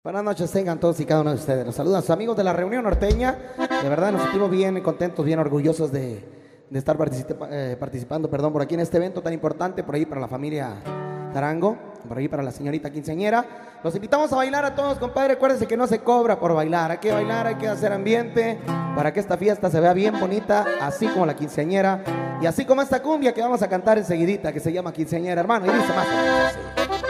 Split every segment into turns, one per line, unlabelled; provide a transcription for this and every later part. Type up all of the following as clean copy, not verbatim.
Buenas noches tengan todos y cada uno de ustedes. Los saludan sus amigos de la Reunión Norteña. De verdad nos sentimos bien contentos, bien orgullosos de estar participando por aquí en este evento tan importante, por ahí para la familia Tarango, por ahí para la señorita quinceañera. Los invitamos a bailar a todos, compadre. Acuérdense que no se cobra por bailar. Hay que bailar, hay que hacer ambiente para que esta fiesta se vea bien bonita, así como la quinceañera y así como esta cumbia que vamos a cantar enseguidita, que se llama Quinceañera, hermano. Y dice más o menos así.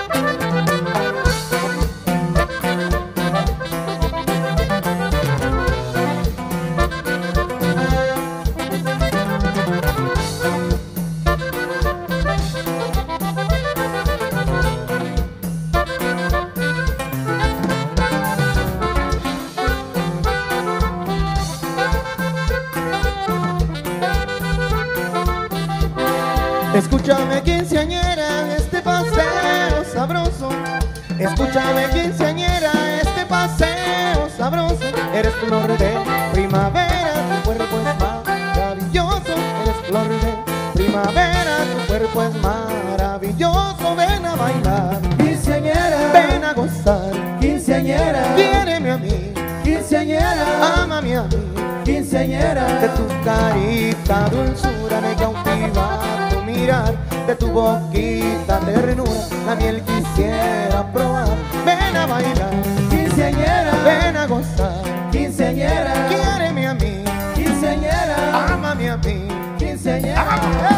Escúchame quinceañera, este paseo sabroso. Escúchame quinceañera, este paseo sabroso. Eres flor de primavera, tu cuerpo es maravilloso. Eres flor de primavera, tu cuerpo es maravilloso. Ven a bailar,
quinceañera,
ven a gozar,
quinceañera,
quiéreme a mí,
quinceañera,
ámame a mí.
quinceañera,
De tu carita dulzura me cautiva tu mirar, de tu boquita ternura la miel quisiera probar. Ven a bailar,
quinceañera,
ven a gozar,
quinceañera,
quiéreme a mí,
quinceañera,
ámame a mí.
quinceañera.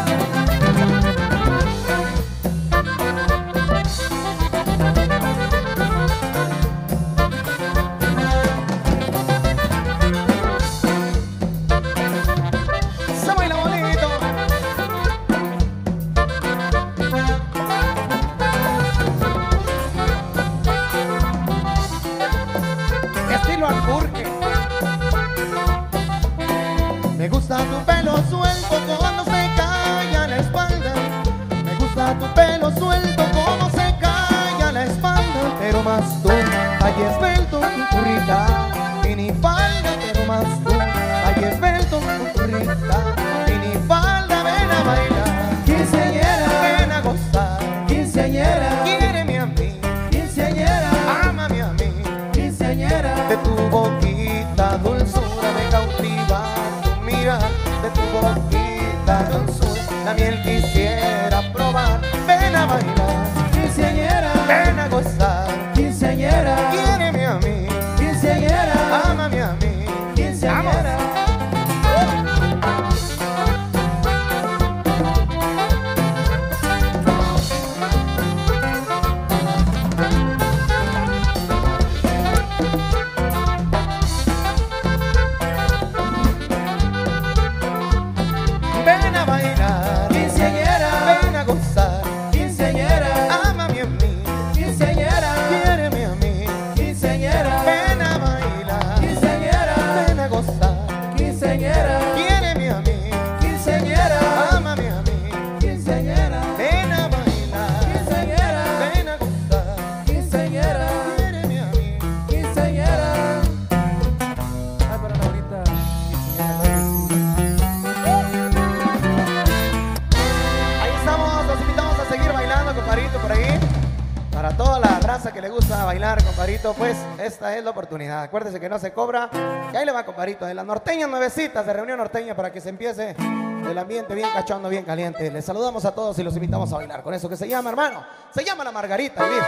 Se baila bonito. Estilo Alburque. Me gusta tu pelo suelto cuando se cae a la espalda. Me gusta tu pelo suelto como se cae a la espalda. Pero más tú, ay esbelto con tu rica minifalda. Pero más tú, ay esbelto con tu rica minifalda. Ven a bailar,
Quinceañera,
ven a gozar,
quinceañera,
quiéreme a mí,
quinceañera,
ámame a mí.
quinceañera,
De tu boquita dulzura me cautiva tu mirar, de tu boquita dulzura la miel quisiera probar. Ven a bailar,
quinceañera,
ven a gozar,
quinceañera,
quiéreme a mí,
quinceañera,
ámame a mí.
quinceañera.
Ven a bailar,
Quinceañera,
ven a gozar,
quinceañera,
ámame a mí,
quinceañera,
quiéreme a mí.
quinceañera,
Ven a bailar,
quinceañera,
ven a gozar,
quinceañera,
quiéreme a mí,
quinceañera,
ámame a mí.
quinceañera,
Ven a bailar,
quinceañera,
ven a gozar,
quinceañera,
quiéreme a mí.
quinceañera. Ay, para la bonita
Ahí estamos, los invitamos a seguir bailando, compadrito, por ahí. Para toda la raza que le gusta bailar, compadrito, pues esta es la oportunidad. Acuérdese que no se cobra. Y ahí le va, compadrito, de las norteñas nuevecitas de Reunión Norteña para que se empiece el ambiente bien cachondo, bien caliente. Les saludamos a todos y los invitamos a bailar con eso que se llama, hermano. Se llama la Margarita, Luis.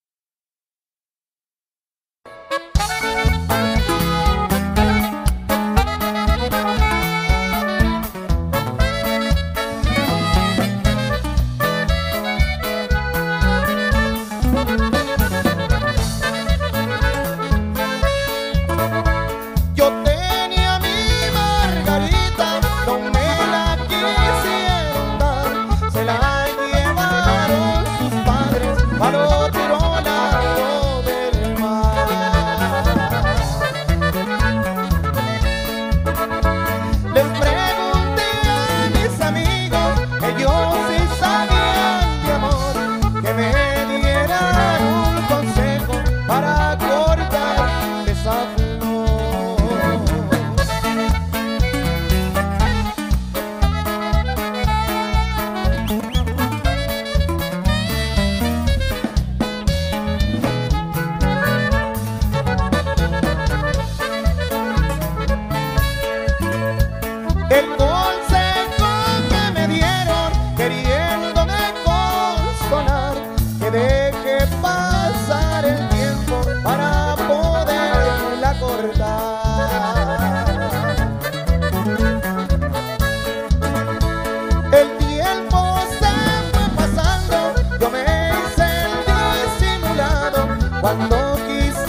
Yo tenía mi Margarita, no me la quisieron dar, se la llevaron sus padres al otro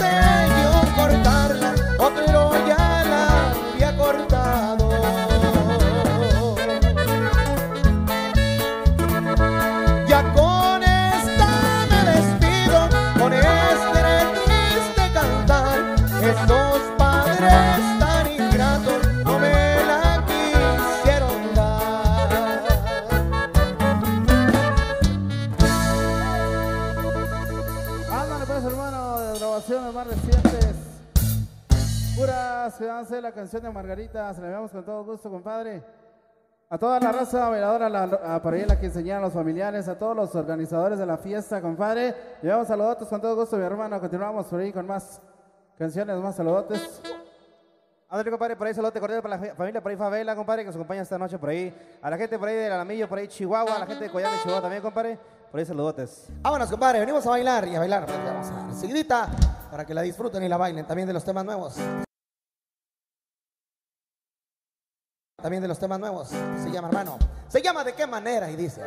quise yo cortarla, otro ya la había cortado. Ya con esta me despido, con este triste cantar. Estos padres tan ingratos no me la quisieron dar.
Ándale pues, hermano, de grabaciones más recientes. Puras que van a ser la canción de Margarita. Se la enviamos con todo gusto, compadre. A toda la raza bailadora, por ahí la que enseñaron a los familiares, a todos los organizadores de la fiesta, compadre. Llevamos saludotes con todo gusto, mi hermano. Continuamos por ahí con más canciones, más saludotes.
Ándale, compadre, por ahí saludote cordial para la familia por ahí Favela, compadre, que nos acompaña esta noche por ahí. A la gente por ahí del Alamillo, por ahí Chihuahua, a la gente de Coyame, Chihuahua también, compadre. Por ahí saludotes.
Vámonos, compadre, venimos a bailar y a bailar. Pues vamos a dar seguidita para que la disfruten y la bailen. También de los temas nuevos. También de los temas nuevos. Se llama, hermano. Se llama ¿De qué manera? Y dice.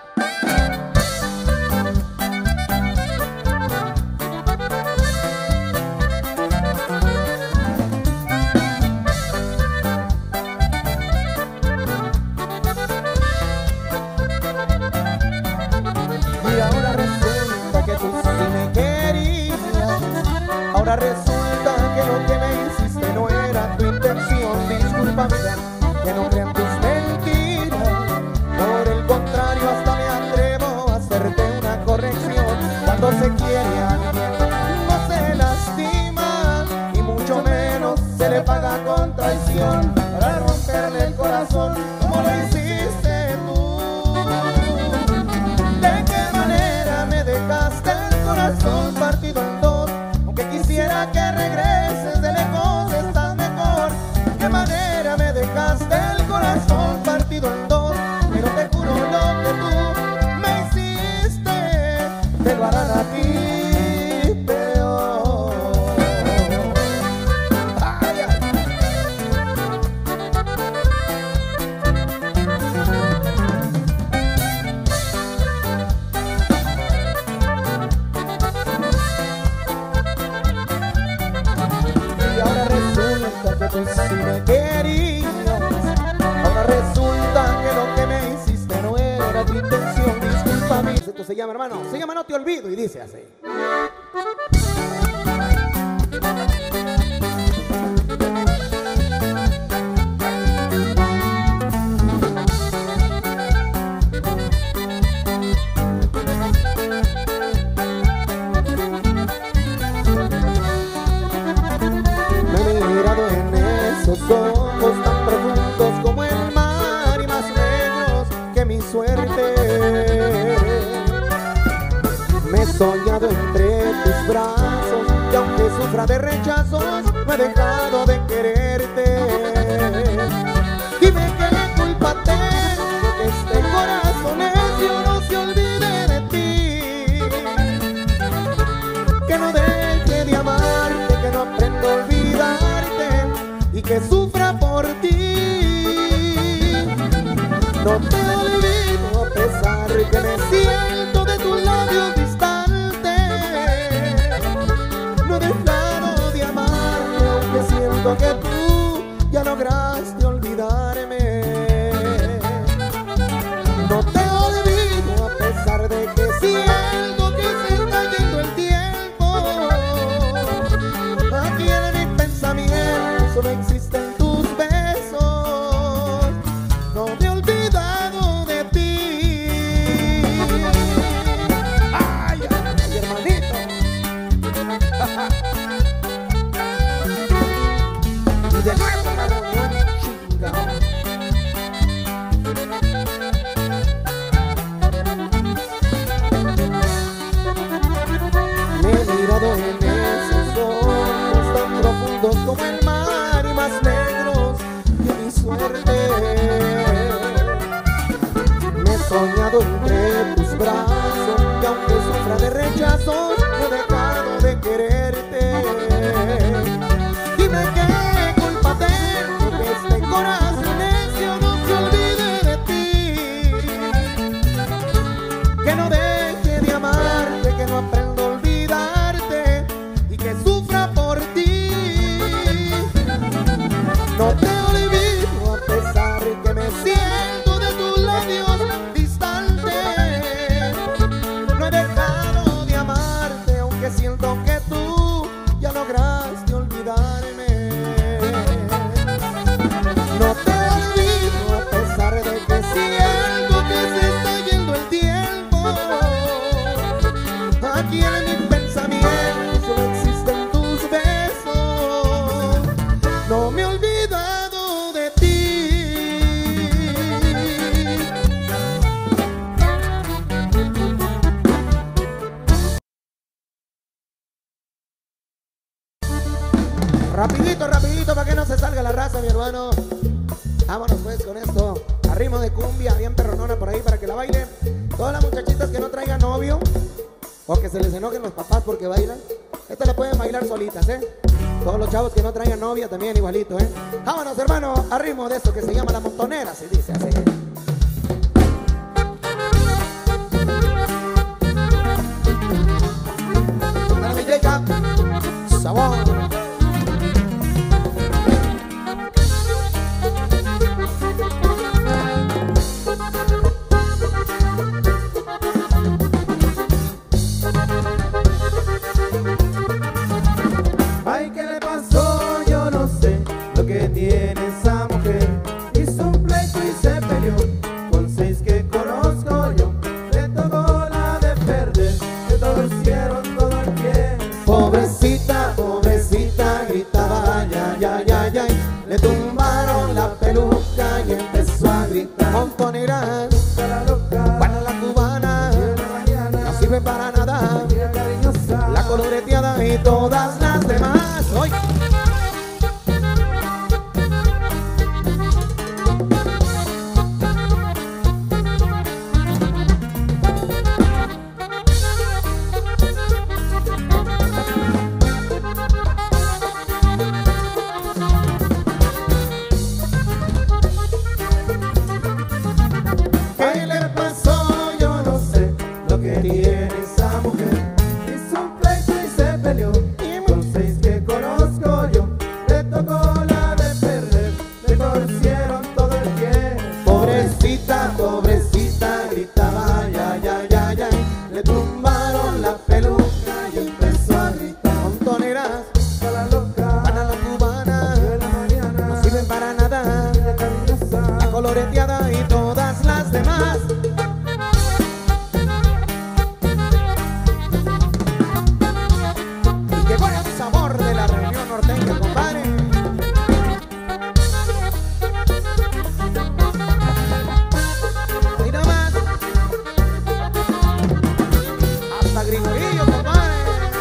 Y ahora resulta que tú sí me querías. Ahora resulta que lo que me hiciste no era tu intención. Disculpa, amiga, que no crean tus mentiras. Por el contrario, hasta me atrevo a hacerte una corrección. Cuando se quiere a alguien no se lastima, y mucho menos se le paga con traición para romperle el corazón como lo hiciste tú. ¿De qué manera me dejaste el corazón partido en dos? Aunque quisiera que regreses, de lejos estás mejor. ¿De qué manera me dejaste el corazón partido en dos? Pero te juro lo que tú me hiciste, te lo harán a ti peor. Ay, ay. Y ahora resulta que tú sí me querías. Ahora resulta que lo que me hiciste no era tu intención. Discúlpame. Esto se llama, hermano, se llama No te olvido y dice así. Me he mirado en esos ojos tan profundos como el mar y más negros que mi suerte. Me he soñado entre tus brazos y aunque sufra de rechazos no he dejado de quererte. Dime qué culpa tengo que este corazón necio no se olvide de ti, que no deje de amarte, que no aprenda a olvidarte y que sufra por ti. No te olvido a pesar que me siento de tus labios distantes. No he dejado de amarte aunque siento que tú ya lograste olvidarme. No te olvido a pesar de que siento que se está yendo el tiempo. Aquí en mi pensamiento solo existen tus besos. No me he olvidado de ti. Ay, ay, hermanito. Y de nuevo la chingada. Me he mirado en esos ojos tan profundos como el mar y más negros que mi suerte. Me he soñado entre tus brazos y aunque sufra de rechazos no he dejado de quererte. Dime qué culpa tengo que este corazón necio no se olvide de ti, que no deje de amarte, que no aprenda a olvidarte y que sufra Rapidito, rapidito, para que no se salga la raza, mi hermano. Vámonos pues con esto. A ritmo de cumbia, bien perronona por ahí para que la baile. Todas las muchachitas que no traigan novio o que se les enojen los papás porque bailan, esta la pueden bailar solitas, Todos los chavos que no traigan novia también igualito, Vámonos, hermano, a ritmo de esto que se llama La Montonera, se dice así. Para mi Jacob, sabor.
Ay, ¿qué le pasó? Yo no sé lo que tiene esa mujer. Hizo un pleito y se peleó con 6 que conozco yo. Le tocó la de perder, le torcieron todo el pie.
Pobrecita, pobrecita, gritaba, ay, ay, ay, ay. Le tumbaron la peluca y empezó a gritar. Montoneras,
La loca,
para la cubana,
de la mañana,
no sirve para nada.
mira cariñosa,
La coloreteada y todas las demás. ¡Hoy!
¿qué le pasó? Yo no sé lo que tiene esa mujer. Hizo un pleito y se peleó con 6 que conozco yo. Le tocó la de perder, le torcieron todo el pie.
Pobrecita, pobrecita, gritaba, ay, ay, ay, ay, ay. Le tumbaron la peluca y empezó a gritar. Montoneras,
A la loca,
para la cubana,
de la mañana,
no sirven para nada.
mira cariñosa,
La coloreteada y todas las demás. Y llegó el sabor de la reunión norteña, compadre. Ahí nomás. Hasta Grigorillo, compadre.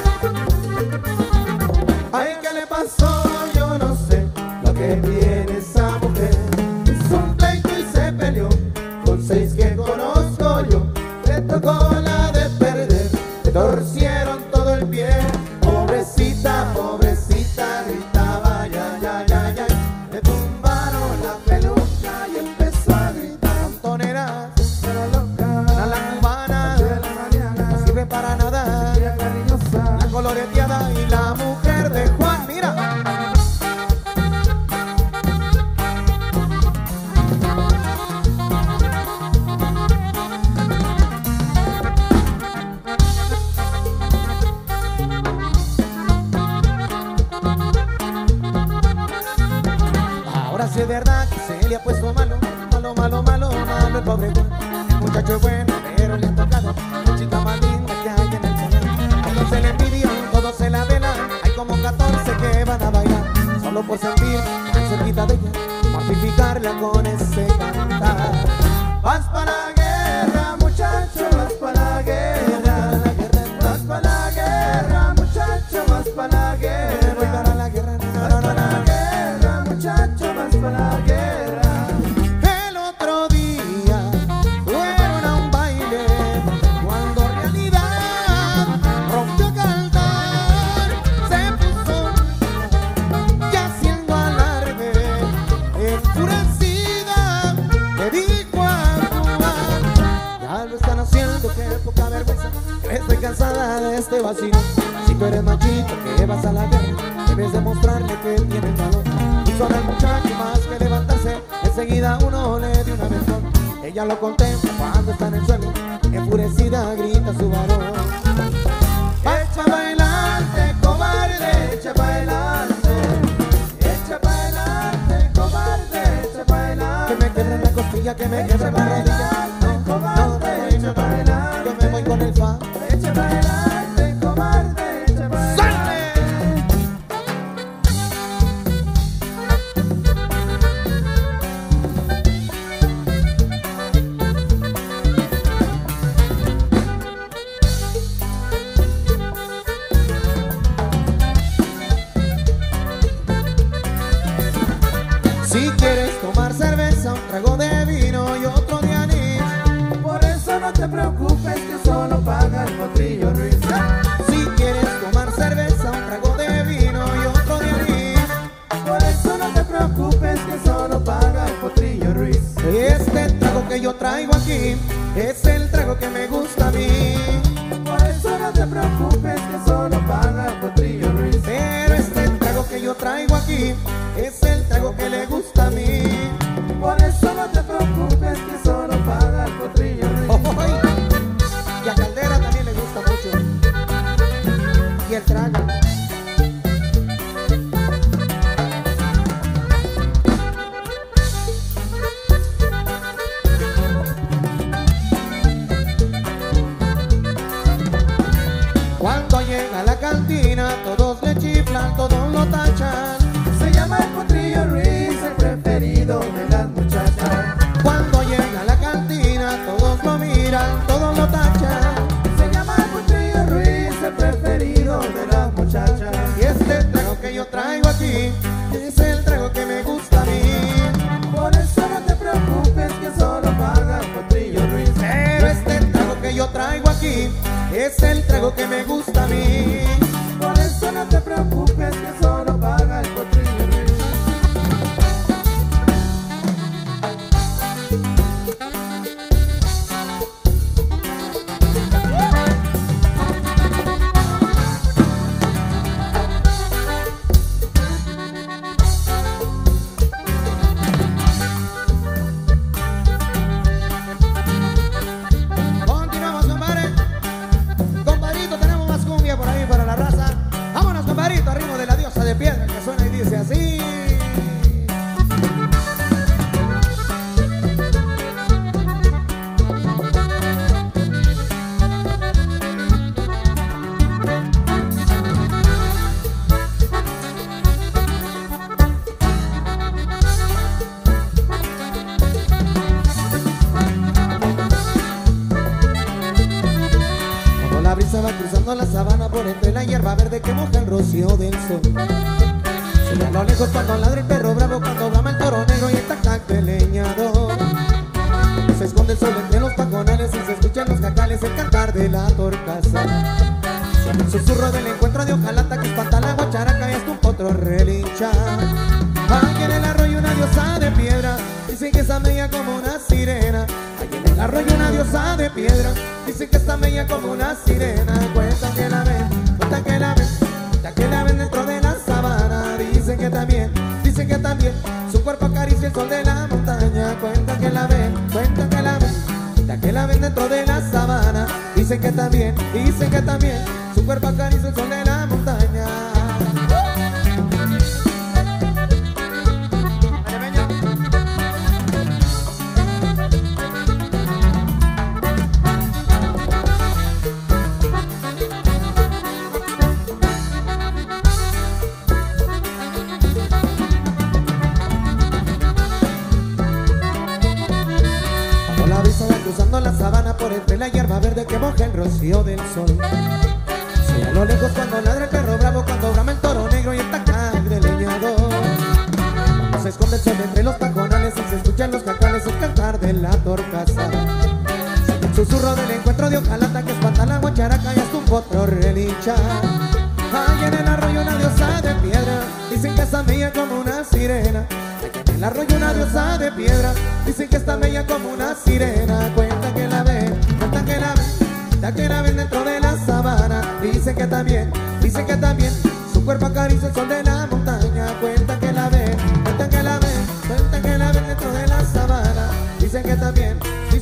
ay, ¿qué le pasó? Yo no sé lo que tiene esa mujer. Hizo un pleito y se peleó con 6 que conozco yo. Le tocó la de perder, le torcieron todo el pie. Pobrecita, pobrecita, gritaba, ay, ay, ay, ay, ay. Le tumbaron la peluca y empezó a gritar.
Montoneras,
A la loca,
para la cubana,
de la mañana,
no sirve para nada.
mira cariñosa,
La coloreteada y la mujer de Juan, mira. Ahora sí es verdad que se le ha puesto malo, malo, malo, malo, malo el pobre Juan. El muchacho es bueno, pero le ha tocado la chica más linda que hay en el salón. A todos se le envidian, todos se la velan. Hay como 14 que van a bailar solo por sentir tan cerquita de ella, mortificarla con ese cantar.
vas para la guerra, muchacho, vas para la guerra. Vas para la guerra, muchacho, vas para la guerra.
Voy para la guerra, no,
Vas
no, no,
para la
no.
guerra, muchacho, vas para la guerra.
El otro día fueron a un baile cuando en realidad rompió a cantar, se puso y haciendo alarde, enfurecida le dijo a Juan: ya lo están haciendo, qué poca vergüenza, que estoy cansada de este vacío. Si tú eres machito que vas a la guerra, debes demostrarle que tienes valor. Y solo el muchacho más que levantarse, enseguida uno le dio una mejor. Ella lo contempla cuando está en el suelo, enfurecida grita su varón:
Echa para adelante, cobarde, echa para adelante. Echa para adelante, cobarde, echa para adelante.
que me quiebren la costilla, que me quiebren la rodilla. No, no,
Echa para adelante,
yo me voy con el fa.
echa para adelante, cobarde, echa para adelante.
¡Sale! Si quieres tomar cerveza, un trago de vino y otro de anís.
Por eso no te preocupes que solo paga el Potrillo Ruiz.
Si quieres tomar cerveza, un trago de vino y otro de anís.
Por eso no te preocupes que solo paga el Potrillo Ruiz.
Este trago que yo traigo aquí es el trago que me gusta a mí.
Por eso no te preocupes que solo paga el Potrillo Ruiz.
Pero este trago que yo traigo aquí es el trago que le gusta a mí.
Por eso no te preocupes que solo paga el Potrillo Ruiz.
Oh, oh, oh. Y a Caldera también le gusta mucho. Y el trago. Cuando llega a la cantina, todos le chiflan, todos lo tachan.
Se llama el Potrillo Ruiz, el preferido de las muchachas.
Cuando llega a la cantina, todos lo miran, todos lo tachan.
Se llama el Potrillo Ruiz, el preferido de las muchachas.
Y este trago que yo traigo aquí es el trago que me gusta a mí.
Por eso no te preocupes que solo paga el Potrillo Ruiz.
Pero este trago que yo traigo aquí es el trago que me gusta a mí.
Por eso no te preocupes que solo paga el Potrillo Ruiz.
Continuamos, compadre. Compadrito, tenemos más cumbia por ahí para la raza. Vámonos, compadrito, al ritmo de la diosa de piedra que suena y dice así. Cuando la brisa va cruzando la sabana por entre la hierba verde que moja el rocío del sol. Se ve a lo lejos cuando ladra el perro bravo, cuando brama el toro negro y el tac-tac del leñador. Se esconde el sol entre los pajonales y se escuchan los cacales el cantar de la torcaza. Suena el susurro del encuentro de hojalata que espanta la guacharaca y hasta un potro relincha. Aquí en el arroyo una diosa de piedra, dicen que está bella como una sirena. Aquí en el arroyo una diosa de piedra, dicen que está bella como una sirena. Cuentan que la ven, cuentan que la ven, cuentan que la ven dentro de la sabana. Dicen que también, su cuerpo acaricia el sol de la montaña. Cuentan que la ven, cuentan que la ven, cuentan que la ven dentro de la sabana. Dicen que también, su cuerpo acaricia el sol de la montaña. Cuando la brisa va cruzando la sabana por entre la hierba verde que moja el rocío del sol. Se ve a lo lejos cuando ladra el perro bravo, cuando brama el toro negro y el tac-tac del leñador. Cuando se esconde el sol entre los pajonales y se escuchan los cacales el cantar de la torcaza. El susurro del encuentro de hojalata que espanta la guacharaca y hasta un potro relincha. Ahí en el arroyo una diosa de piedra, dicen que está bella como una sirena. Ahí en el arroyo una diosa de piedra, dicen que está bella como una sirena. Cuentan que la ven, cuentan que la ven, cuentan que la ven dentro de la sabana. Dicen que también, su cuerpo acaricia el sol de la montaña. Cuentan que la ven, cuentan que la ven, cuentan que la ven dentro de la sabana. Dicen que también,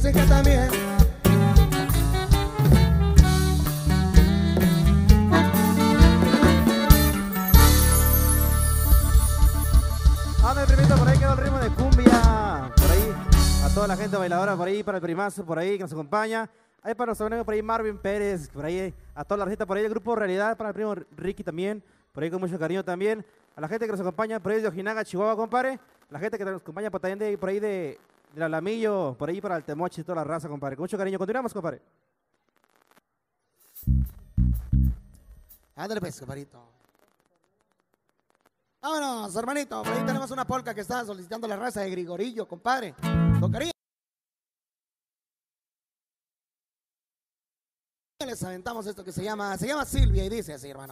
Anda, primito, por ahí quedó el ritmo de cumbia. Por ahí, a toda la gente bailadora por ahí, para el primazo por ahí que nos acompaña. Ahí para nuestro amigo por ahí Marvin Pérez, por ahí, a toda la gente por ahí, el grupo Realidad, para el primo Ricky también, por ahí con mucho cariño también. A la gente que nos acompaña por ahí de Ojinaga, Chihuahua, compadre. La gente que nos acompaña también por ahí de Alamillo, por ahí para el Temochi y toda la raza, compadre. Con mucho cariño. Continuamos, compadre.
ándale pues, compadrito. Vámonos, hermanito. Por ahí tenemos una polca que está solicitando la raza de Grigorillo, compadre. Tocaría. Les aventamos esto que se llama Silvia y dice así, hermano.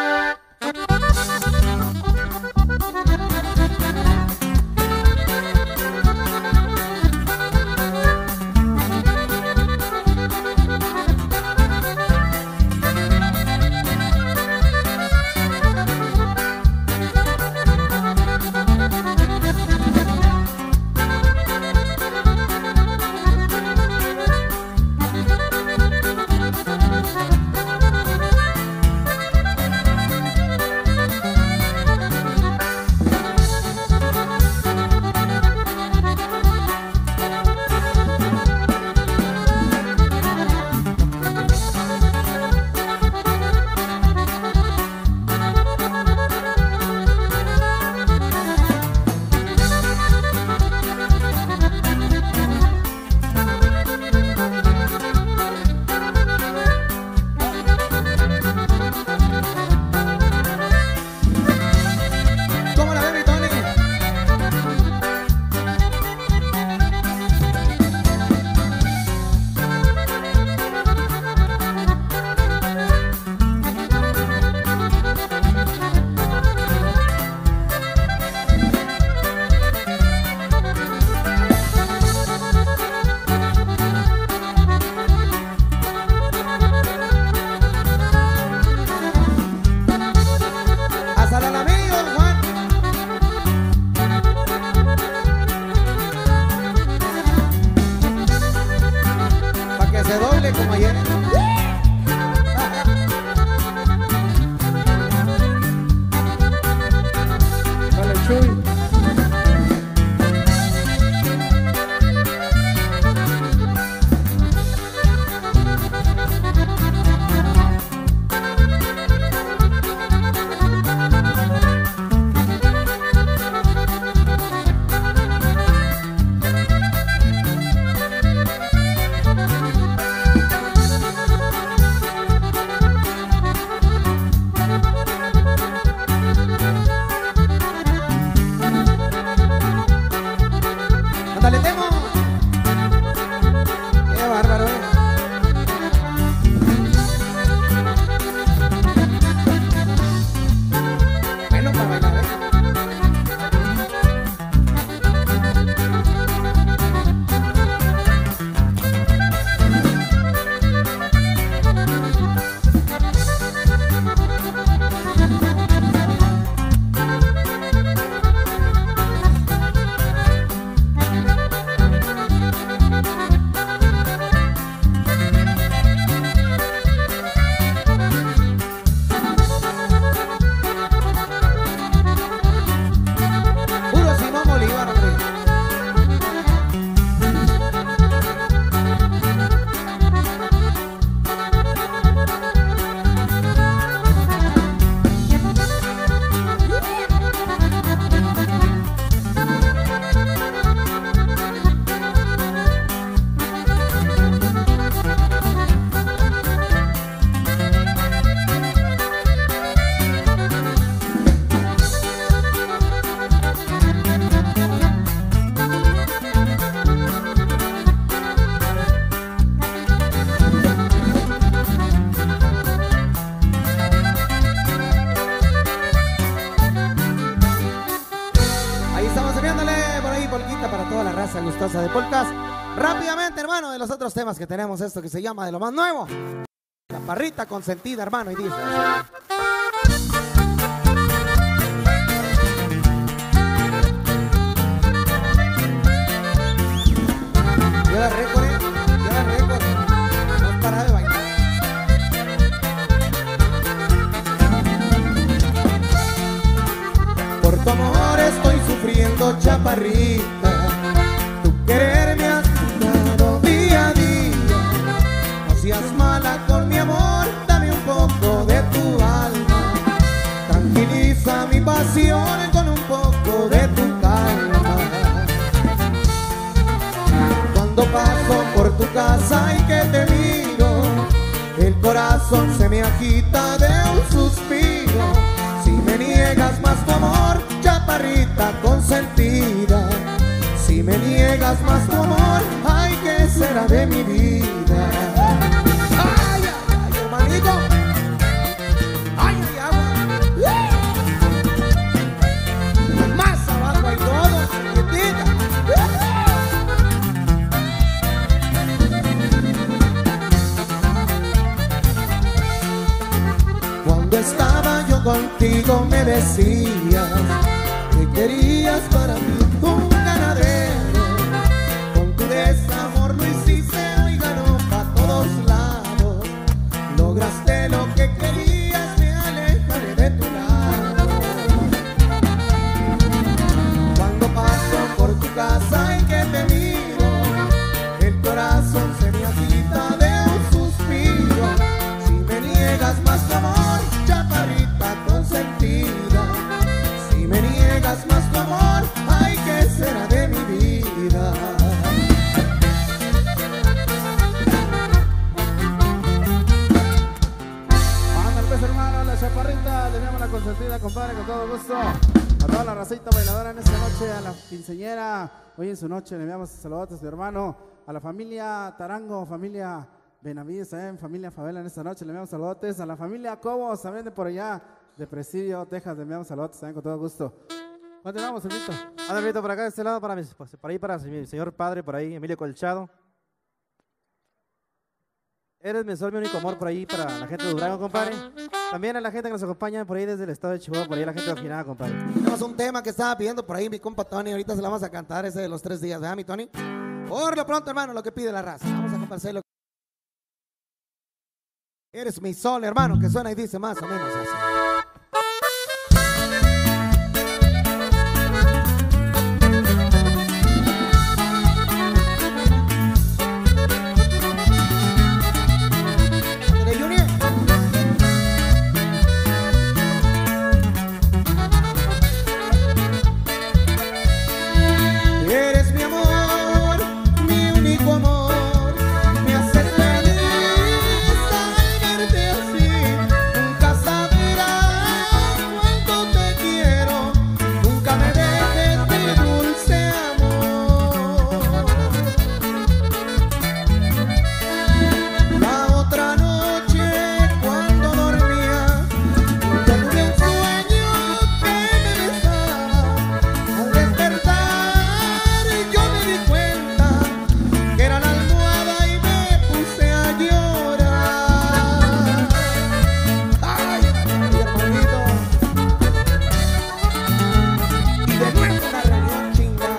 Gustosa de polcas. Rápidamente, hermano, de los otros temas que tenemos, esto que se llama de lo más nuevo, la parrita consentida, hermano, y dice lleva récord, no has parado de bailar. Por tu amor estoy sufriendo, chaparrita. Querer me has dado día a día. No seas mala con mi amor, dame un poco de tu alma. Tranquiliza mi pasión con un poco de tu calma. Cuando paso por tu casa y que te miro, el corazón se me agita de un suspiro. Si me niegas
niegas más tu amor, chaparrita consentida. Si me niegas más tu amor, ay, ¿qué será de mi vida? Ay, ay, ay, hermanito. Ay, ay, agua. Más abajo hay todo, quietita. Cuando estaba yo contigo me decías que querías para mí un ganadero. Con tu desamor lo hiciste y ganó pa' todos lados. Lograste lo que querías, me alejaré de tu lado. Cuando paso por tu casa y que te miro, el corazón se me agita de un suspiro. Si me niegas más tu amor, chaparrita consentida. Si me niegas más tu amor, ay, ¿qué será de mi vida?
Ándale pues, hermano, la chaparrita, le damos la consentida, compadre, con todo gusto. A toda la racita bailadora en esta noche, a la quinceañera, hoy en su noche le enviamos saludos a su hermano, a la familia Tarango, familia Benavides, familia Favela en esta noche, le enviamos saludos, a la familia Cobos, también de por allá, de Presidio, Texas, le enviamos saludos también con todo gusto. Continuamos, Emilito.
Anda, por acá de este lado, por ahí para mi señor padre, por ahí, Emilio Colchado. Eres mi sol, mi único amor, por ahí para la gente de Durango, compadre. También a la gente que nos acompaña por ahí desde el estado de Chihuahua, por ahí la gente de Ojinaga, compadre.
Tenemos un tema que estaba pidiendo por ahí mi compa Tony, ahorita se la vamos a cantar, ese de los 3 días, ¿verdad, mi Tony? Por lo pronto, hermano, lo que pide la raza. Vamos a complacerlo. Eres mi sol, hermano, que suena y dice más o menos así.
Eres mi amor, mi único amor, me haces feliz al verte así. Nunca sabrás cuánto te quiero, nunca me dejes mi dulce amor. La otra noche cuando dormía, yo tuve un sueño que me besaba. Al despertar yo me di cuenta que era la almohada y me puse a llorar. Ay, mi hermanito. Y de nuevo la reunión chingada.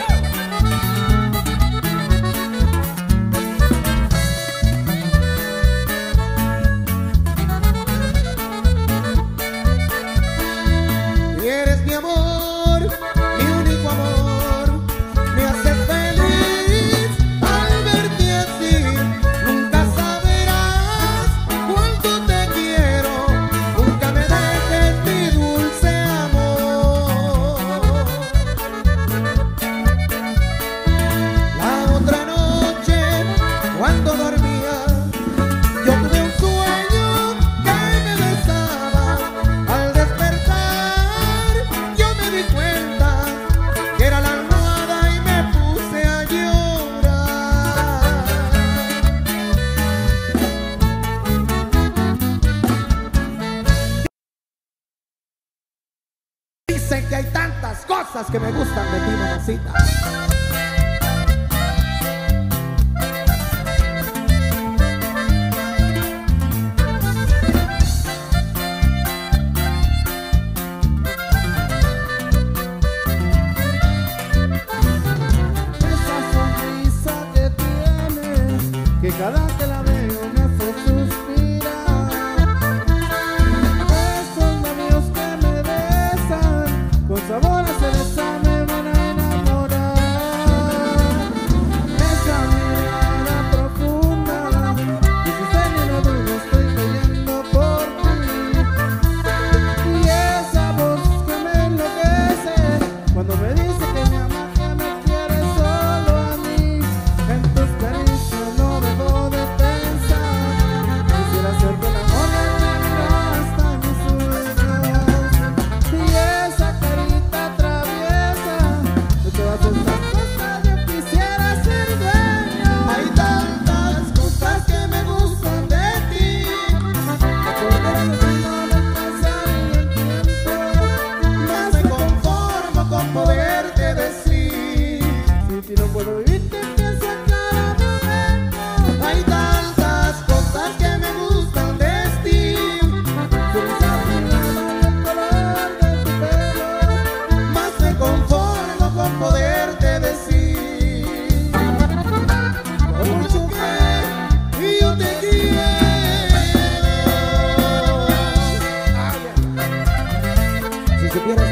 Eres mi amor, mi único amor, me haces feliz al verte así. Nunca sabrás cuánto te quiero, nunca me dejes mi dulce amor. La otra noche cuando dormía, yo tuve un sueño que me besaba. Al despertar yo me di cuenta que era la almohada y me puse a llorar. Dicen que hay tantas cosas que me gustan de ti, mamacita.
Esa sonrisa que tienes, que cada que la veo me hace suspirar. Esos labios que me besan, con sabor a cereza me van a enamorar.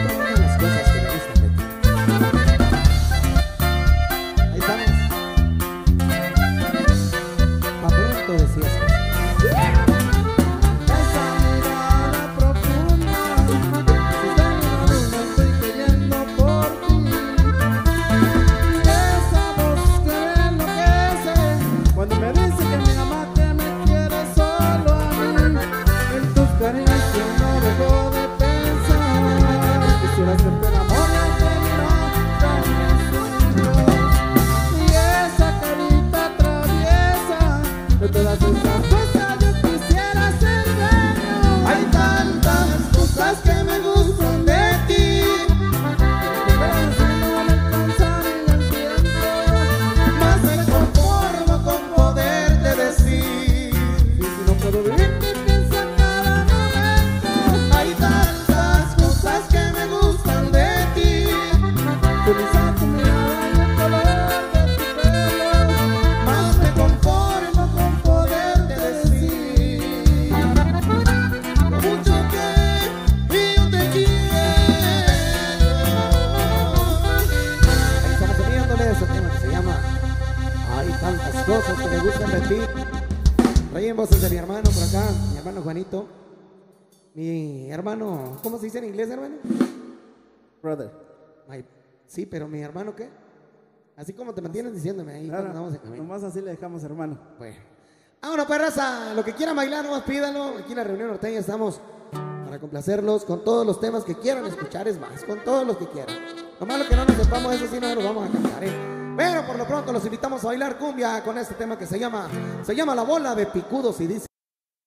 todas las cosas que me gustan de ti. Ahí estamos. Pa' pronto decías que sí.
Esa mirada profunda, si tengo duda estoy creyendo por ti. Y esa voz que me enloquece cuando me dice que mi mamá que me quiere solo a mí. En tus caricias no dejo de pensar. Quisiera hacerte el amor y terminar con mis sueños. Y esa carita traviesa de todas esas cosas yo quisiera ser dueño.
Hay tantas cosas que me gustan de ti.
Pero si no me alcanzan en el tiempo,
Más me conformo con poderte decir.
y si no puedo vivir te pienso en cada momento.
Hay tantas cosas que me gustan de ti.
Tu risa, tu mirada y el color de tu pelo.
Más me conformo con poderte decir lo mucho que yo te quiero.
Ahí estamos enviándole ese tema que se llama Hay tantas cosas que me gustan de ti. Traen voces de mi hermano por acá, mi hermano Juanito. Mi hermano, ¿cómo se dice en inglés, hermano?
Brother.
Sí, pero mi hermano, ¿qué? Así como te mantienes diciéndome ahí cuando andamos en
Claro,
camino.
nomás así le dejamos, hermano.
Bueno. Vámonos, perraza. Lo que quieran bailar, nomás pídalo. Aquí en la Reunión Norteña estamos para complacerlos con todos los temas que quieran escuchar, es más, con todos los que quieran. Nomás lo que no nos sepamos, eso sí no nos vamos a cantar, ¿eh? Pero por lo pronto los invitamos a bailar cumbia con este tema que se llama La Bola de Picudos y dice...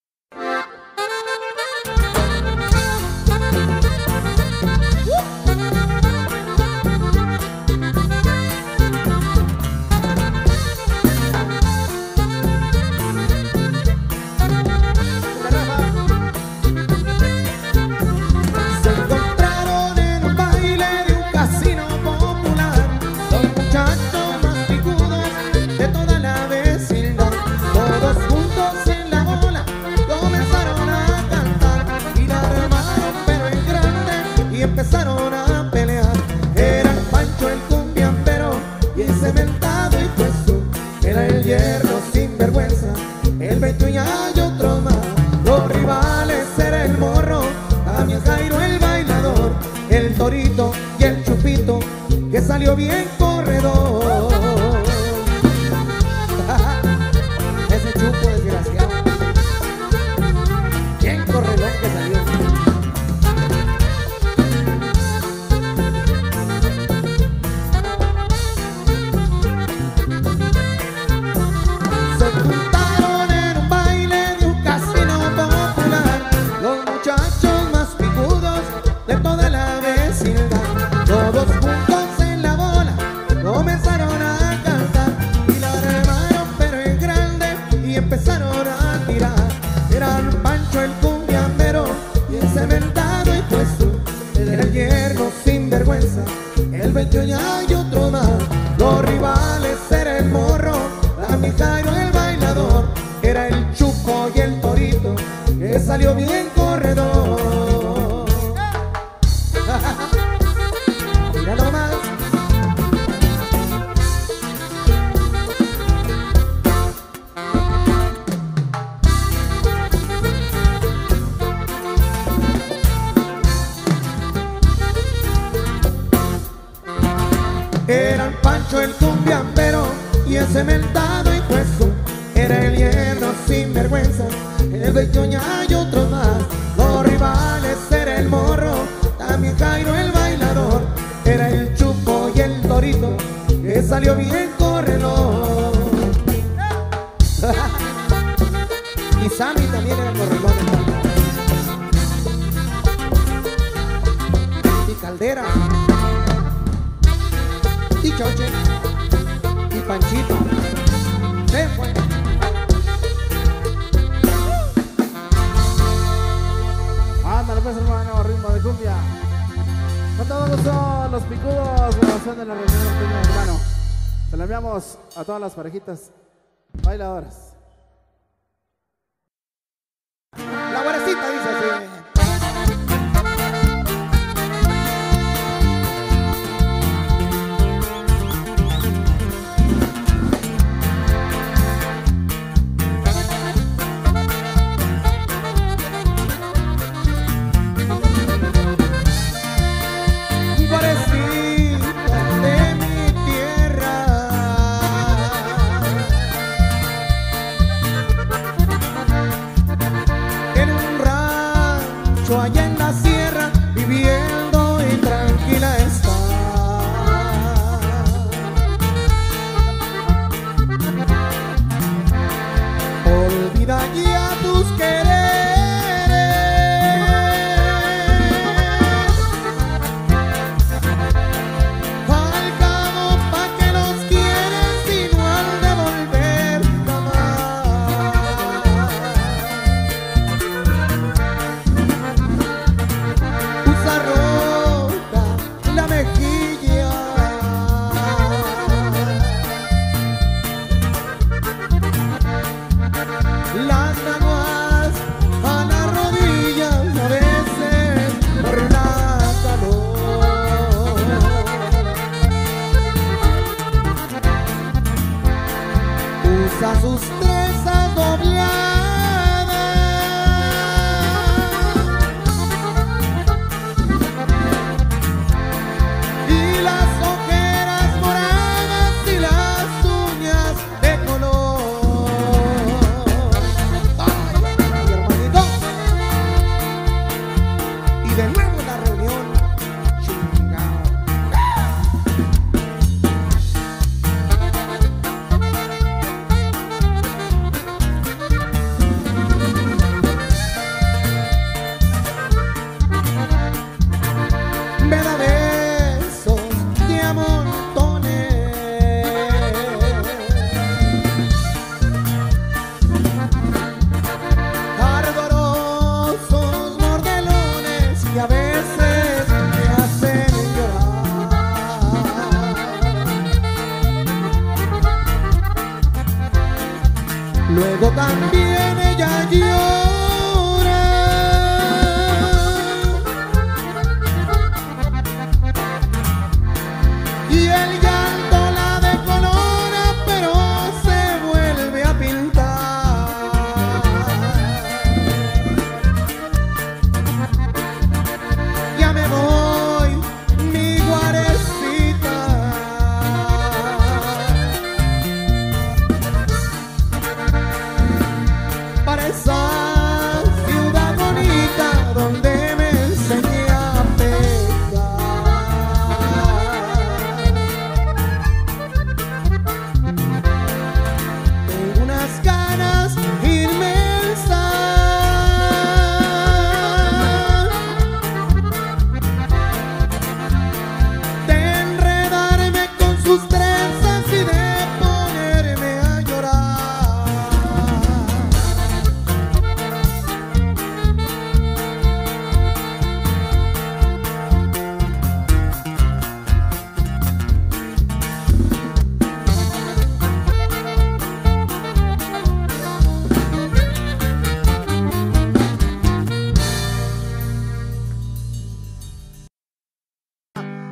Se encontraron en un baile de un casino popular, los muchachos más picudos de toda la vecindad. Todos juntos en la bola comenzaron a cantar y la armaron pero en grande y empezaron a pelear. Era el Pancho el cumbiambero y el cementado y Jesús. Era el hierro sin vergüenza, el Beto y hay otro más. Los rivales era el Morro, también Jairo el bailador, el Torito y el Chupito, que salió bien corredor.
Ese chupo desgraciado. Bien corredor que salió.
Se juntaron en un baile de un casino popular, los muchachos más picudos de toda la vecindad. Todos juntos en la bola comenzaron a cantar y la armaron pero en grande y empezaron a tirar. Eran Pancho el cumbiambero y el cementado y Jesús. Era el hierro sin vergüenza, el Beto y hay otro más. Los rivales era el Morro, también Jairo el bailador, era el Chuco y el Torito, que salió bien corredor. Mira nomás. Era el Pancho el cumbiambero y el cementado y Jesús. Era el hierro sin vergüenza, el Bechoña y otro más. Los rivales era el Morro, también Jairo el bailador, era el Chupo y el Torito, que salió bien corredor.
Y Sammy también era corredor. Y Caldera. Y Choche. Y Panchito. Se fue.
Ándale pues, hermano, ritmo de cumbia. Con todo gusto, los picudos, grabación de la Reunión Norteña, hermano. Se la enviamos a todas las parejitas bailadoras.
La guarecita dice así.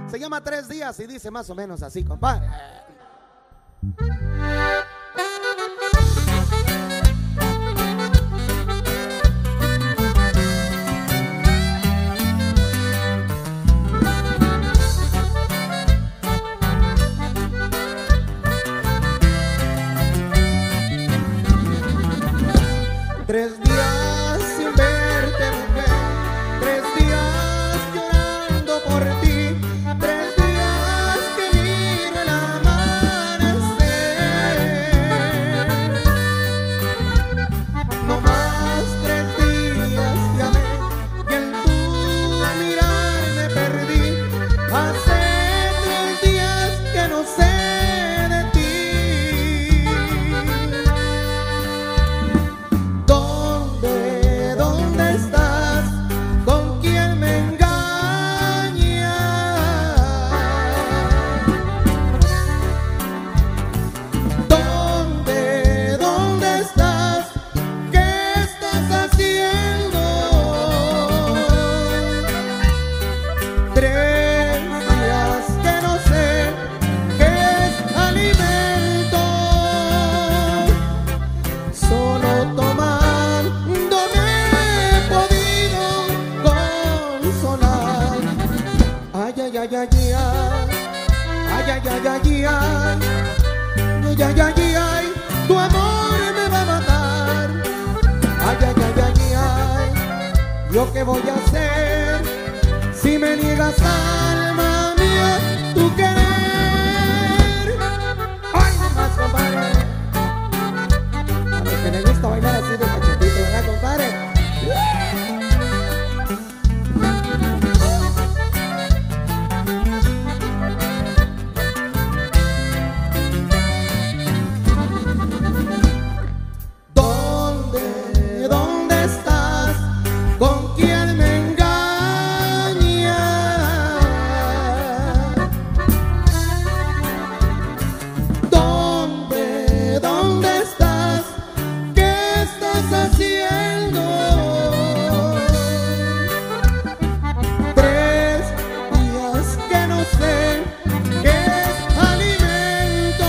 Se llama 3 días y dice más o menos así, compadre.
Tres días sin verte, mujer, 3 días llorando por ti, 3 días que miro el amanecer. No más 3 días te amé y en tu mirar me perdí. Hace 3 días que no sé de ti. ¿Dónde estás? ¿Con quién me engañas? ¿Dónde estás? ¿Qué estás haciendo? 3 días que no sé qué es alimento, solo tomando me he podido consolar. Ay, ay, ay, ay, ay, ay, ay, ay, ay, ay, ay, ay, ay, tu amor me va a matar. Ay, ay, ay, ay, ay, ¿yo qué voy a hacer si me niegas, alma mía, tu querer? Ay, no más, compadre. A los que les gusta bailar así de cachetito, ¿verdad, compadre? ¿Dónde estás? ¿Con quién me engañas? ¿Dónde estás? ¿Qué estás haciendo? 3 días que no sé qué es alimento,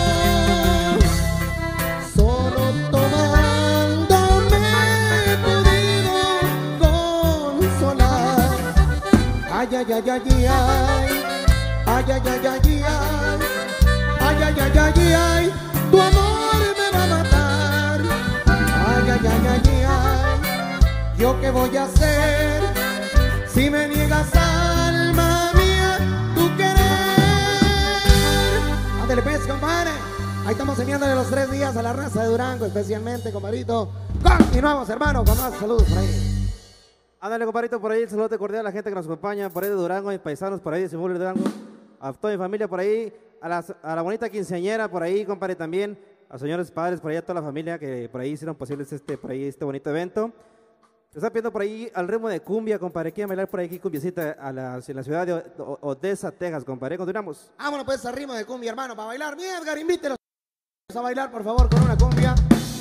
solo tomando me he podido consolar. Ay, ay, ay, ay, ay, ay, ay, ay, ay, ay, ay, ay, ay, ay, ay, tu amor me va a matar. Ay, ay, ay, ay, ay, ¿yo qué voy a hacer si me niegas, alma mía, tu querer? Ándale pues, compadre. Ahí estamos enviándole los 3 días a la raza de Durango, especialmente, compadrito. Continuamos, hermano, con más saludos por ahí.
Ándale, compadrito, por ahí el saludo cordial a la gente que nos acompaña por ahí de Durango, mis paisanos por ahí de Simón de Durango, a toda mi familia por ahí, a la bonita quinceañera por ahí, compadre, también, a los señores padres por ahí, a toda la familia que por ahí hicieron posible este bonito evento. Se está pidiendo por ahí al ritmo de cumbia, compadre, quieren bailar por aquí cumbiecita en la ciudad de Odessa, Texas, compadre. Continuamos.
Vámonos pues al ritmo de cumbia, hermano, para bailar. Bien, Edgar, invítelos a bailar, por favor, con una cumbia.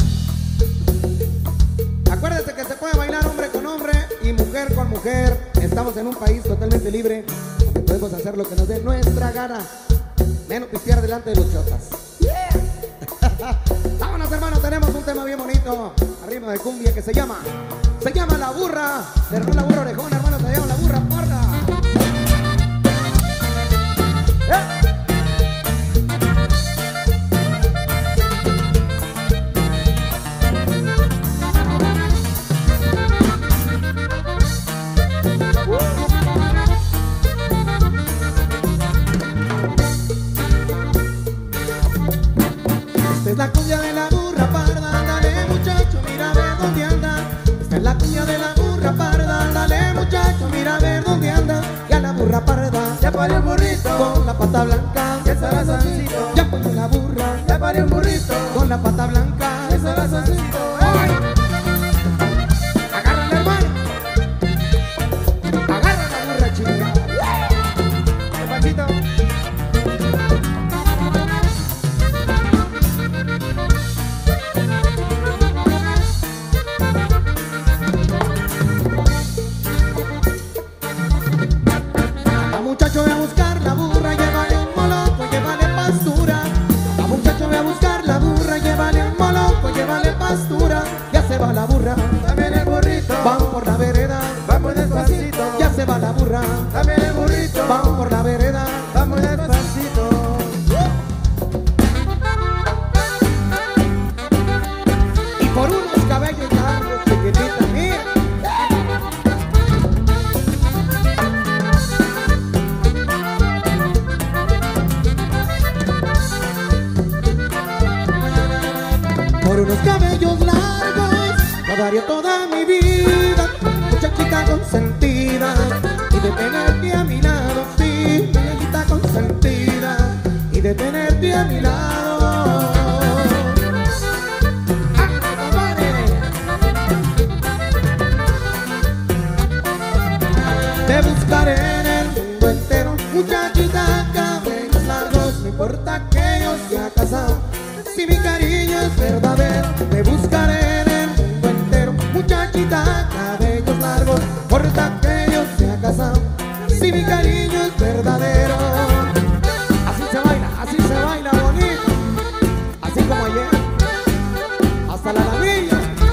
Acuérdate que se puede bailar hombre con hombre y mujer con mujer. Estamos en un país totalmente libre, donde podemos hacer lo que nos dé nuestra gana, menos pistear delante de los chotas. Yeah. Vámonos, hermano, tenemos un tema bien bonito, al ritmo de cumbia, que se llama La Burra. De La Burra Orejón, hermano, se llama La Burra Parda.
Esta es la cumbia de la burra parda, dale muchacho, mira a ver dónde anda. Esta es la cumbia de la burra parda, dale muchacho, mira a ver dónde anda. Y a la burra parda
Ya parió un burrito,
con la pata blanca,
que será sancito.
ya parió la burra
Ya parió un burrito,
con la pata blanca,
que será sancito.
¡Ay! Agárrala, hermano, agarra la burra, chica.
Pachito.
muchacho ve a buscar la burra, llévale un moloco, llévale pastura. Va muchacho ve a buscar la burra, llévale un moloco, llévale pastura. Ya se va la burra,
También el burrito,
van por la vereda.
vamos despacito.
Ya se va la burra,
También el burrito,
van por la vereda.
vamos despacito.
Y por unos cabellos largos, chiquitita mía. Por unos cabellos largos, yo daría toda mi vida, muchachita consentida, y de tenerte a mi lado, sí, muchachita consentida, y de tenerte a mi lado. Te buscaré en el mundo entero, muchachita, cabellos largos, no importa que yo sea casado, si mi cariño es verdadero. Te buscaré en el mundo entero, muchachita, cabellos largos, no importa que yo sea casado, si mi cariño es verdadero. Así se baila bonito, así como ayer, hasta la lamilla.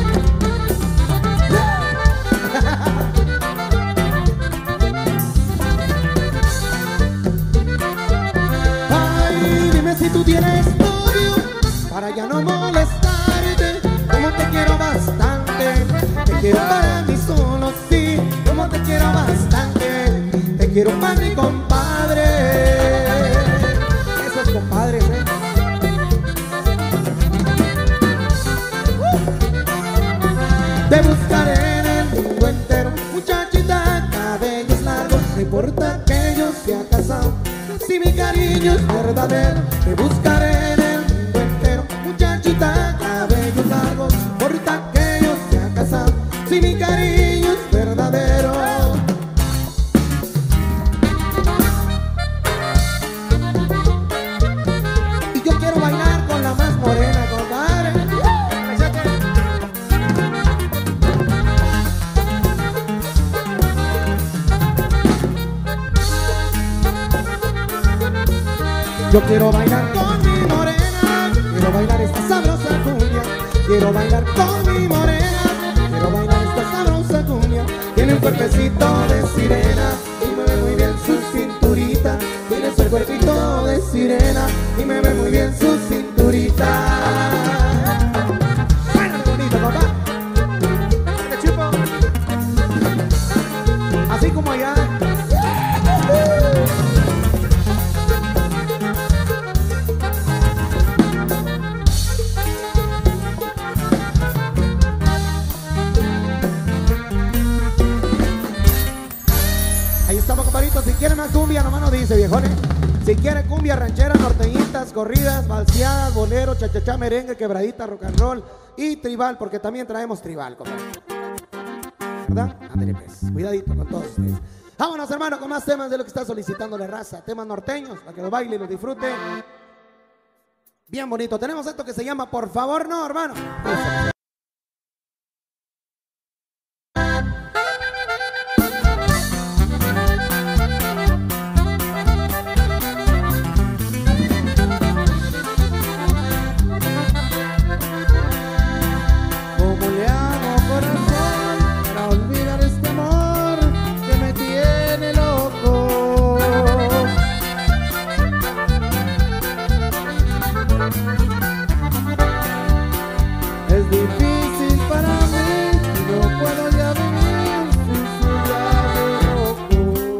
Ay, dime si tú tienes novio, para ya no molestarte, como te quiero bastante, te quiero para mí solo, sí, como te quiero bastante, te quiero para mi compadre. Esos compadres, Te buscaré en el mundo entero, muchachita, cabellos largos, no importa que yo sea casado, si mi cariño es verdadero. Te buscaré en el mundo entero, muchachita, cabellos largos, no importa que yo sea casado, si mi cariño es verdadero. Y yo quiero bailar con la más morena, compadre. Yo quiero bailar con mi morena, quiero bailar esta sabrosa cumbia. Quiero bailar con mi morena, quiero bailar esta sabrosa cumbia. Tiene un cuerpecito de sirena y me ve muy bien su cinturita. Tiene su cuerpito de sirena y me ve muy bien su cinturita. Baila bonito, papá. Te chupo. Así como allá. Ahí estamos, compadritos. Si quieren más cumbia, nomás nos dice, viejones. Si quieren cumbia ranchera, norteñitas, corridas, balseadas, bolero, chachachá, merengue, quebradita, rock and roll y tribal, porque también traemos tribal, compadre. ¿Verdad? Ándale, pues. Cuidadito con todos ustedes. Vámonos, hermano, con más temas de lo que está solicitando la raza. Temas norteños, para que los baile y los disfrute. Bien bonito. Tenemos esto que se llama Por favor, no, hermano.
¿Cómo le hago, corazón, para olvidar este amor que me tiene loco? Es difícil para mí, no puedo ya vivir sin su lado loco.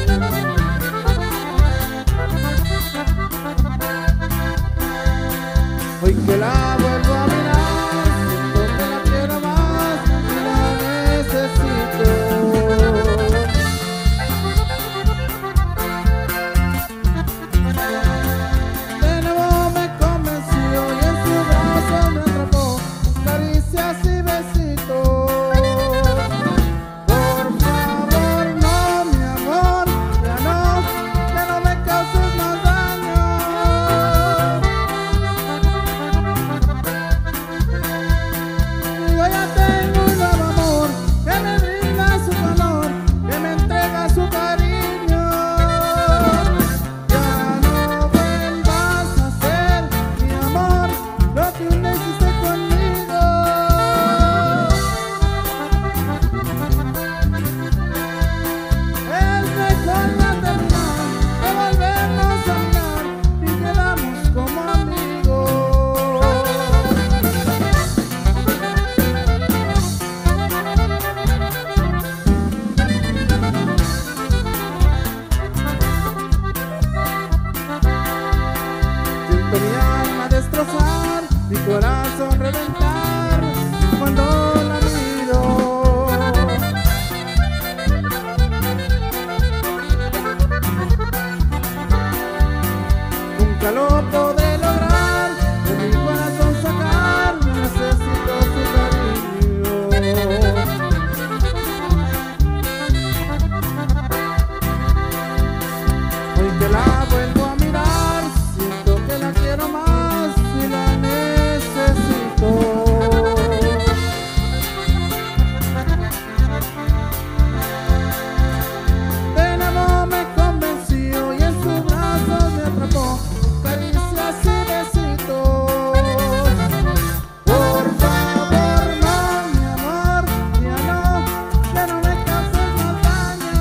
Hoy que la vuelvo a mirar, siento que la quiero más y la necesito. De nuevo me convenció y en su brazo me atrapó, caricias y besitos. Por favor, no, mi amor, ya no me causes más daño. corazón reventar cuando la miro. Nunca lo podré lograr, de mi corazón sacar, necesito su cariño. Hoy que la vuelvo a mirar, siento que la quiero más y la necesito. El amor me convenció y en sus brazos me atrapó, caricias y besitos. Por favor, no, mi amor, ya no me causes más daño.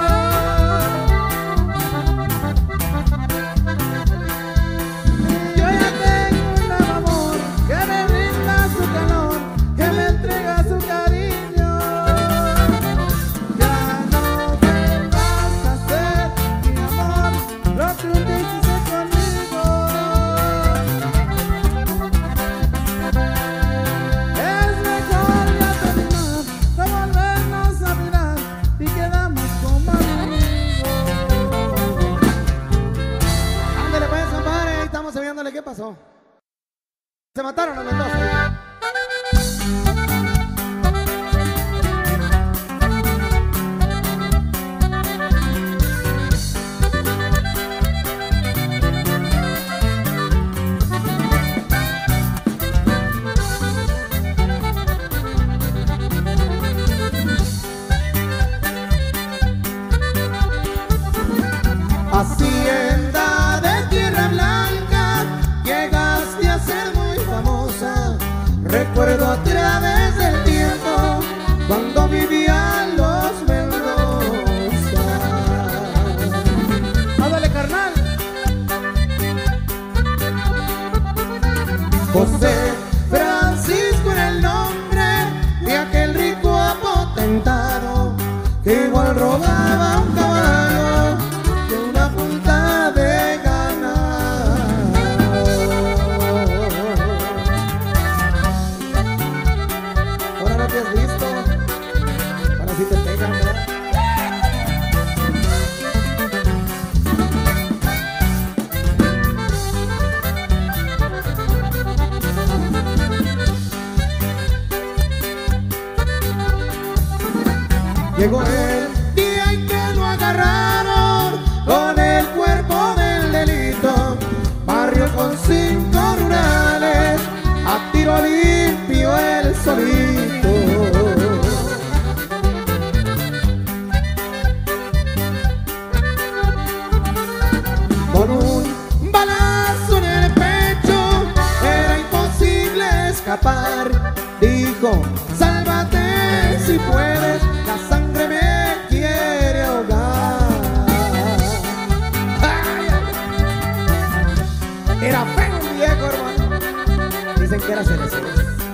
Yo ya tengo un amor que me brinda su calor, que me entrega su cariño. Ya no vuelvas a hacer, mi amor, lo que un día hiciste conmigo. Es mejor ya terminar, no volvernos a mirar y quedamos como amigos.
Ándale pues, compadre, ahí estamos viéndole qué pasó. Se mataron los dos.
Hacienda de Tierra Blanca, llegaste a ser muy famosa. Recuerdo a través del tiempo cuando vivían los Mendoza.
Ándale, carnal.
José Francisco era el nombre de aquel rico apotentado que igual robaba un caballo de una punta de ganado.
Ahora no te has visto. Ahora sí te pegan, ¿verdad?
Llegó el día en que lo agarraron con el cuerpo del delito. Barrio con 5 rurales, a tiro limpio el solito. Con un balazo en el pecho era imposible escapar. Dijo, sálvate si puedes, la sangre me quiere ahogar. Ay, ay.
Era feo el viejo, hermano. Dicen que era cerecero.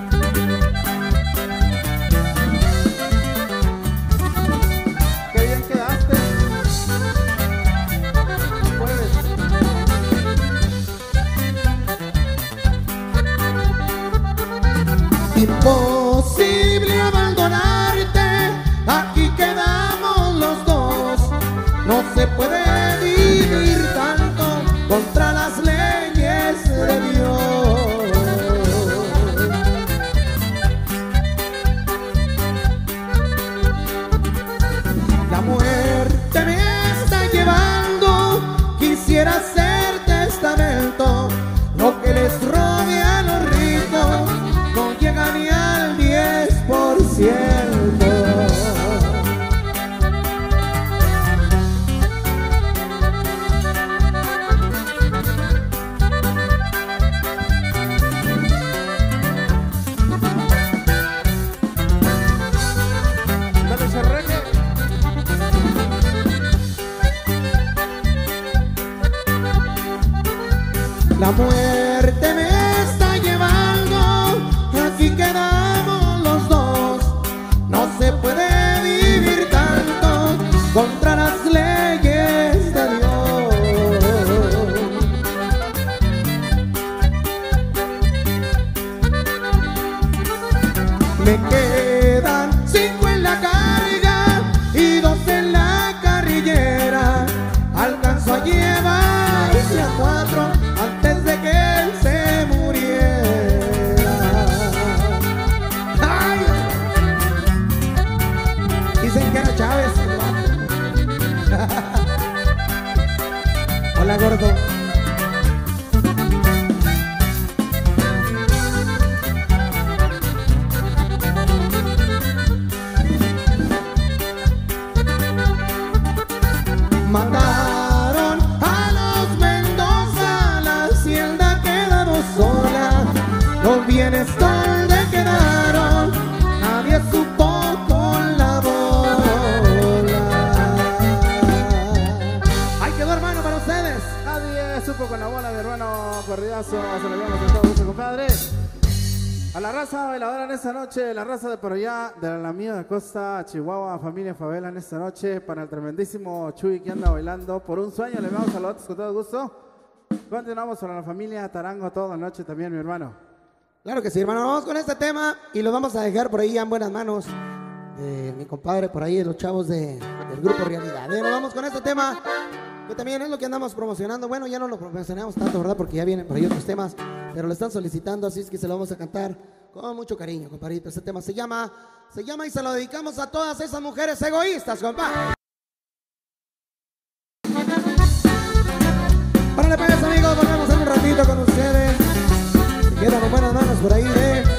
Qué bien quedaste. Puedes.
Imposible abandonarte, aquí quedamos los dos. No se puede vivir tanto contra las leyes de Dios. La muerte me está llevando, quisiera hacer testamento. Lo que les robe a los ricos no llega ni al 10%.
Dale, charreque.
La muerte me está llevando, aquí quedamos los dos. No se puede vivir tanto contra las leyes de Dios.
Baila gordo. Mataron a los Mendoza, la hacienda ha quedado sola, los bienes donde quedaron, nadie supo con la bola. Ahí quedó, hermano, para ustedes.
Nadie supo con la bola, mi hermano. Corridazo, se lo vemos con todo gusto, compadre. A la raza bailadora en esta noche, la raza de por allá, de la mía de Costa, Chihuahua, familia Favela en esta noche, para el tremendísimo Chuy que anda bailando por un sueño, le vamos a los otros con todo gusto. Continuamos para la familia Tarango toda la noche también, mi hermano.
Claro que sí, hermano. Vamos con este tema y lo vamos a dejar por ahí ya en buenas manos de mi compadre, por ahí de los chavos del grupo Realidad. Nos vamos con este tema, que también es lo que andamos promocionando. Bueno, ya no lo promocionamos tanto, ¿verdad? Porque ya vienen por ahí otros temas, pero lo están solicitando, así es que se lo vamos a cantar con mucho cariño, compadrito. Este tema se llama y se lo dedicamos a todas esas mujeres egoístas, compadre. Órale pues, amigos, volvemos en un ratito con ustedes. Se quedan en buenas manos por ahí de